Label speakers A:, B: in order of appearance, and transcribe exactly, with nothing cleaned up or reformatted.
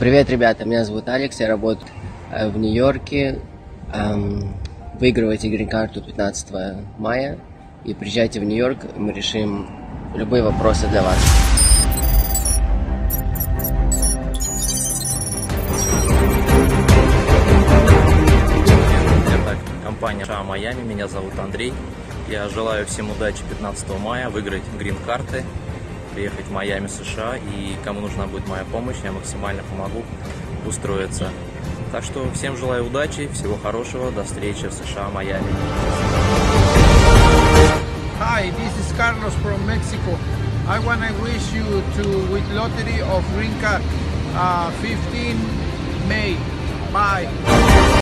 A: Привет, ребята, меня зовут Алекс, я работаю в Нью-Йорке. Эм, выигрывайте грин-карту пятнадцатого мая и приезжайте в Нью-Йорк, мы решим любые вопросы для вас.
B: Это компания США Майами, меня зовут Андрей. Я желаю всем удачи пятнадцатого мая, выиграть грин-карты, приехать в Майами, США, и кому нужна будет моя помощь, я максимально помогу устроиться. Так что всем желаю удачи, всего хорошего, до встречи в США, Майами.
C: Hi, this is Carlos from Mexico. I want to wish you to with lottery of green card uh, fifteen May. Bye.